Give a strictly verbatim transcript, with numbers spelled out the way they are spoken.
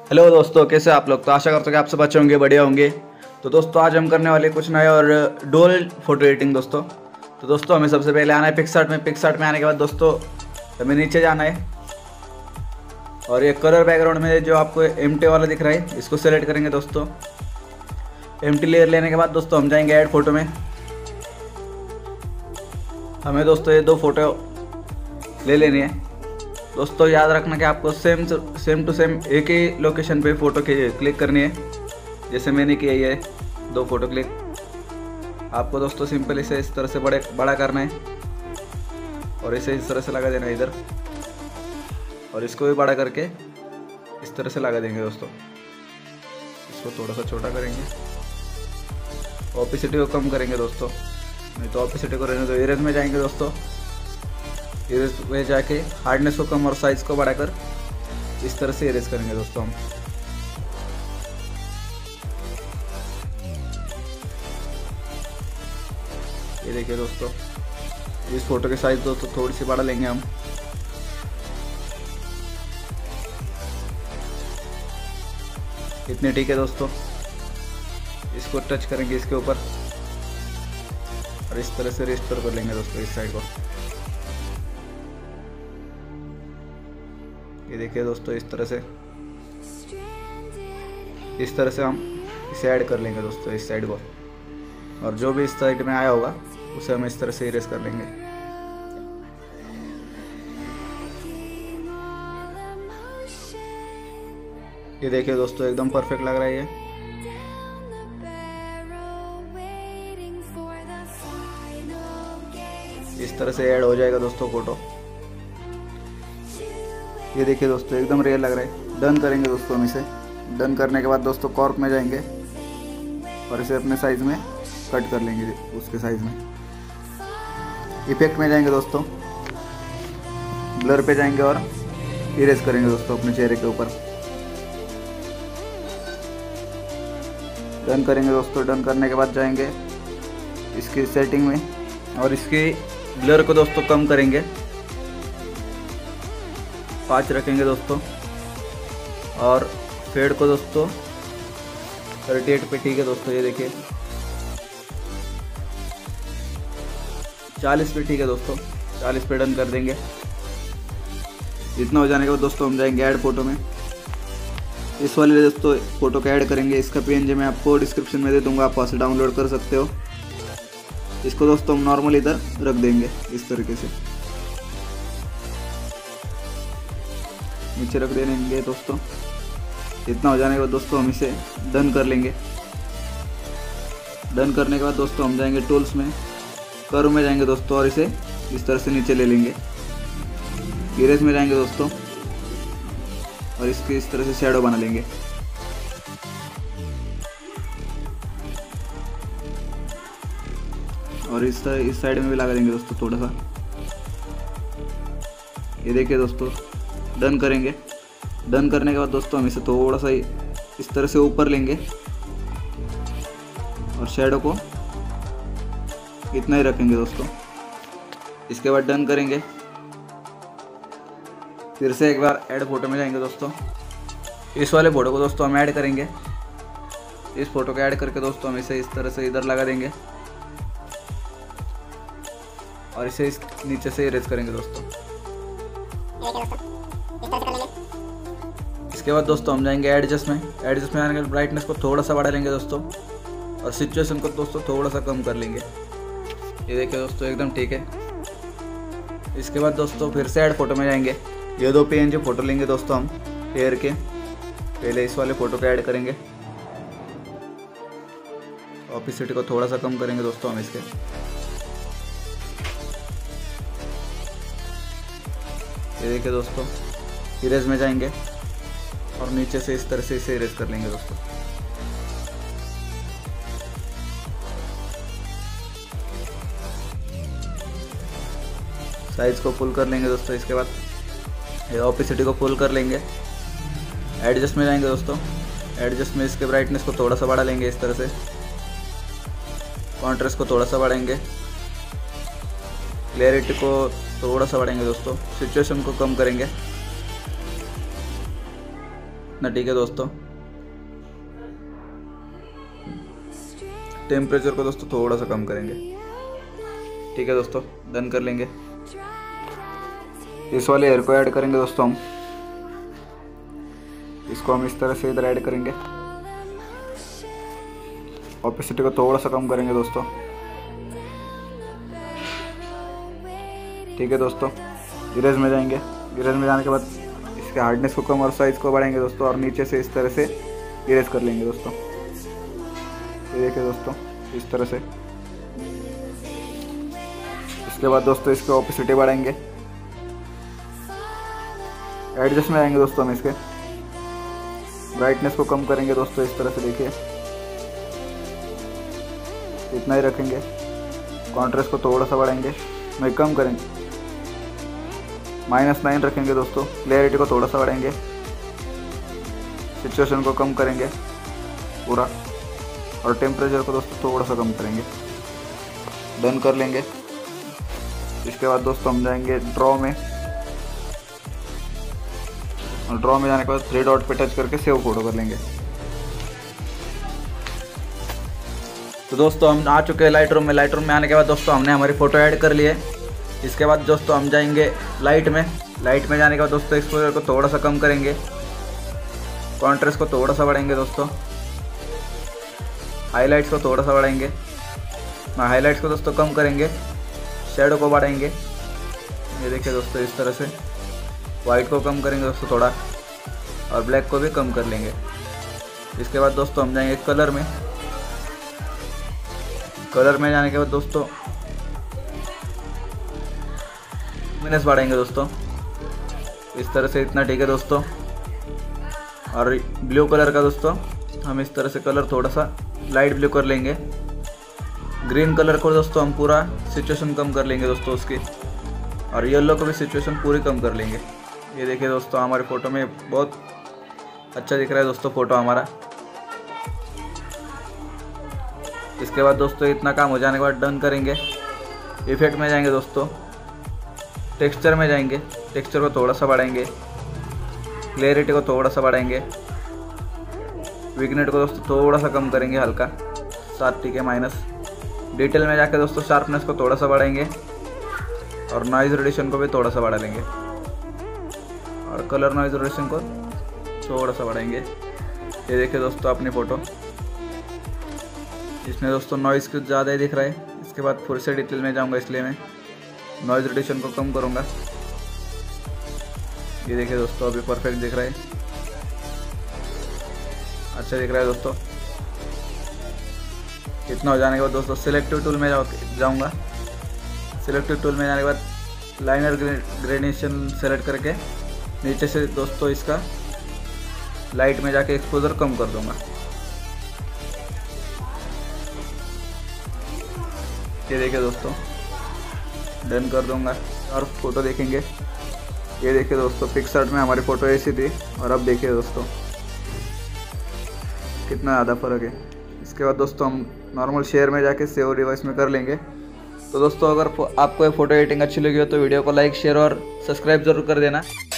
Hello दोस्तों, कैसे आप लोग। तो आशा करता हूँ कि आप सब अच्छे होंगे, बढ़िया होंगे। तो दोस्तों आज हम करने वाले कुछ नए और डोल फोटो एडिटिंग दोस्तों। तो दोस्तों हमें सबसे पहले आना है पिक्सआर्ट में। पिक्सआर्ट में आने के बाद दोस्तों हमें नीचे जाना है और ये कलर बैकग्राउंड में जो आपको एम्प्टी वाला दिख रहा है इसको सेलेक्ट करेंगे दोस्तों। एम्प्टी लेयर लेने के बाद दोस्तों हम जाएंगे ऐड फोटो में। हमें दोस्तों ये दो फोटो ले लेनी है दोस्तों। याद रखना कि आपको सेम सेम टू सेम एक ही लोकेशन पे फ़ोटो क्लिक करनी है, जैसे मैंने किया ये दो फोटो क्लिक। आपको दोस्तों सिंपल इसे इस तरह से बड़े बड़ा करना है और इसे इस तरह से लगा देना है इधर, और इसको भी बड़ा करके इस तरह से लगा देंगे दोस्तों। इसको थोड़ा सा छोटा करेंगे, ऑपेसिटी को कम करेंगे दोस्तों, नहीं तो ऑपेसिटी को रहने दो। इरेज में जाएंगे दोस्तों, इरेज में जाके हार्डनेस को कम और साइज को बढ़ाकर इस तरह से इरेज करेंगे दोस्तों हम। ये देखिए दोस्तों, इस फोटो की साइज दोस्तों थोड़ी सी बढ़ा लेंगे हम। इतने ठीक है दोस्तों। इसको टच करेंगे इसके ऊपर और इस तरह से रिस्टोर कर लेंगे दोस्तों इस साइड को। ये देखिए दोस्तों, इस तरह से इस तरह से हम इसे ऐड कर लेंगे दोस्तों इस साइड को, और जो भी इस साइड में आया होगा उसे हम इस तरह से इरेज कर लेंगे। ये देखिए दोस्तों, एकदम परफेक्ट लग रहा है ये। इस तरह से ऐड हो जाएगा दोस्तों फोटो। ये देखिए दोस्तों, एकदम रियल लग रहा है। डन करेंगे दोस्तों हम इसे। डन करने के बाद दोस्तों कॉर्प में जाएंगे और इसे अपने साइज में कट कर लेंगे, उसके साइज में। इफेक्ट में जाएंगे दोस्तों, ब्लर पे जाएंगे और इरेज करेंगे दोस्तों अपने चेहरे के ऊपर। डन करेंगे दोस्तों। डन करने के बाद जाएंगे इसकी सेटिंग में और इसकी ब्लर को दोस्तों कम करेंगे, पाँच रखेंगे दोस्तों, और फेड को दोस्तों अड़तीस पे ठीक है दोस्तों। ये देखिए चालीस पे ठीक है दोस्तों, चालीस पे डन कर देंगे। इतना हो जाने के बाद दोस्तों हम जाएंगे ऐड फोटो में। इस वाले दोस्तों फोटो को ऐड करेंगे। इसका पीएनजी मैं आपको डिस्क्रिप्शन में दे दूंगा, आप वहाँ से डाउनलोड कर सकते हो। इसको दोस्तों हम नॉर्मल इधर रख देंगे इस तरीके से, नीचे रख देंगे दोस्तों। इतना हो जाने के बाद दोस्तों हम इसे डन कर लेंगे। डन करने के बाद दोस्तों हम जाएंगे टूल्स में, कर्व में जाएंगे दोस्तों और इसे इस तरह से नीचे ले लेंगे। इरेज में जाएंगे दोस्तों और इसके इस तरह से शैडो बना लेंगे। और इस तरह इस साइड में भी लगा देंगे दोस्तों थोड़ा सा। ये देखिए दोस्तों, डन करेंगे। डन करने के बाद दोस्तों हम इसे थोड़ा सा इस तरह से ऊपर लेंगे और शैडो को इतना ही रखेंगे दोस्तों। इसके बाद डन करेंगे। फिर से एक बार ऐड फोटो में जाएंगे दोस्तों। इस वाले फोटो को दोस्तों हम ऐड करेंगे। इस फोटो को ऐड करके दोस्तों हम इसे इस तरह से इधर लगा देंगे और इसे इस नीचे से इरेज करेंगे दोस्तों। इसके बाद दोस्तों हम जाएंगे एडजस्ट में। एडजस्ट में आने के बाद ब्राइटनेस को थोड़ा सा बढ़ा लेंगे दोस्तों और सिचुएशन को दोस्तों थोड़ा सा कम कर लेंगे। ये देखिए दोस्तों, एकदम ठीक है। इसके बाद दोस्तों फिर से ऐड फोटो में जाएंगे। ये दो पीएनजी फोटो लेंगे दोस्तों हम हेयर के। पहले इस वाले फोटो को ऐड करेंगे, ऑपेसिटी को थोड़ा सा कम करेंगे दोस्तों हम इसके। ये देखिए दोस्तों, इरेज में जाएंगे और नीचे से इस तरह से इसे इरेज कर लेंगे दोस्तों। साइज को फुल कर लेंगे दोस्तों। इसके बाद ऑपेसिटी को फुल कर लेंगे। एडजस्ट में जाएंगे दोस्तों। एडजस्ट में इसके ब्राइटनेस को थोड़ा सा बढ़ा लेंगे इस तरह से। कॉन्ट्रास्ट को थोड़ा सा बढ़ाएंगे। क्लैरिटी को थोड़ा सा बढ़ाएंगे दोस्तों। सिचुएशन को कम करेंगे। इतना ठीक है दोस्तों। टेम्परेचर को दोस्तों थोड़ा सा कम करेंगे। ठीक है दोस्तों, डन कर लेंगे। इस वाले एयर को ऐड करेंगे दोस्तों हम। इसको हम इस तरह से इधर ऐड करेंगे। ऑपेसिटी को थोड़ा सा कम करेंगे दोस्तों। ठीक है दोस्तों, इरेज में जाएंगे। इरेज में जाने के बाद इसके हार्डनेस को कम और साइज को बढ़ाएंगे दोस्तों, और नीचे से इस तरह से इरेज कर लेंगे दोस्तों। ये देखिए दोस्तों, इस तरह से। इसके बाद दोस्तों इसके ऑपेसिटी बढ़ाएंगे। एडजस्ट में आएंगे दोस्तों हम इसके। ब्राइटनेस को कम करेंगे दोस्तों, इस तरह से देखिए, इतना ही रखेंगे। कॉन्ट्रास्ट को थोड़ा सा बढ़ाएंगे, नहीं कम करेंगे, माइनस नाइन रखेंगे दोस्तों। क्लैरिटी को थोड़ा सा बढ़ाएंगे। सिचुएशन को कम करेंगे पूरा, और टेम्परेचर को दोस्तों थोड़ा सा कम करेंगे। डन कर लेंगे। इसके बाद दोस्तों हम जाएंगे ड्रॉ में, और ड्रॉ में जाने के बाद थ्री डॉट पे टच करके सेव फोटो कर लेंगे। तो दोस्तों हम आ चुके हैं लाइट रूम में। लाइट रूम में आने के बाद दोस्तों हमने हमारी फ़ोटो ऐड कर ली है। इसके बाद दोस्तों हम जाएंगे लाइट में। लाइट में जाने के बाद दोस्तों एक्सपोजर को थोड़ा सा कम करेंगे। कॉन्ट्रास्ट को थोड़ा सा बढ़ाएंगे दोस्तों। हाईलाइट्स को थोड़ा सा बढ़ाएंगे। हाईलाइट्स को दोस्तों कम करेंगे। शैडो को बढ़ाएंगे, ये देखिए दोस्तों, इस तरह से। वाइट को कम करेंगे दोस्तों थोड़ा, और ब्लैक को भी कम कर लेंगे। इसके बाद दोस्तों हम जाएंगे कलर में। कलर में जाने के बाद दोस्तों लुमिनस बढ़ाएंगे दोस्तों, इस तरह से। इतना ठीक है दोस्तों। और ब्लू कलर का दोस्तों हम इस तरह से कलर थोड़ा सा लाइट ब्लू कर लेंगे। ग्रीन कलर को दोस्तों हम पूरा सिचुएशन कम कर लेंगे दोस्तों उसकी, और येलो को भी सिचुएशन पूरी कम कर लेंगे। ये देखिए दोस्तों, हमारे फ़ोटो में बहुत अच्छा दिख रहा है दोस्तों फ़ोटो हमारा। इसके बाद दोस्तों इतना काम हो जाने के बाद डन करेंगे। इफेक्ट में जाएंगे दोस्तों, टेक्सचर में जाएंगे। टेक्सचर को थोड़ा सा बढ़ाएंगे। क्लैरिटी को थोड़ा सा बढ़ाएंगे। विग्नेट को दोस्तों थोड़ा सा कम करेंगे, हल्का सात ठीक है माइनस। डिटेल में जाकर दोस्तों शार्पनेस को थोड़ा सा बढ़ाएंगे, और नॉइज रिडक्शन को भी थोड़ा सा बढ़ा लेंगे, और कलर नॉइज रिडक्शन को थोड़ा सा बढ़ाएंगे। ये देखिए दोस्तों अपनी फ़ोटो, इसमें दोस्तों नॉइज़ कुछ ज़्यादा ही दिख रहा है। इसके बाद फिर से डिटेल में जाऊंगा, इसलिए मैं नॉइज रिडक्शन को कम करूंगा। ये देखिए दोस्तों, अभी परफेक्ट दिख रहा है, अच्छा दिख रहा है दोस्तों। इतना हो जाने के बाद दोस्तों सिलेक्टिव टूल में जाऊंगा। सिलेक्टिव टूल में जाने के बाद लाइनर ग्रेडेशन सेलेक्ट करके नीचे से दोस्तों इसका लाइट में जाके एक्सपोजर कम कर दूंगा। ये देखिए दोस्तों, डन कर दूंगा, और फोटो देखेंगे। ये देखिए दोस्तों, पिक्सआर्ट में हमारी फ़ोटो ऐसी थी, और अब देखिए दोस्तों कितना ज़्यादा फ़र्क है। इसके बाद दोस्तों हम नॉर्मल शेयर में जाके सेव डिवाइस में कर लेंगे। तो दोस्तों अगर आपको ये फ़ोटो एडिटिंग अच्छी लगी हो तो वीडियो को लाइक, शेयर और सब्सक्राइब ज़रूर कर देना।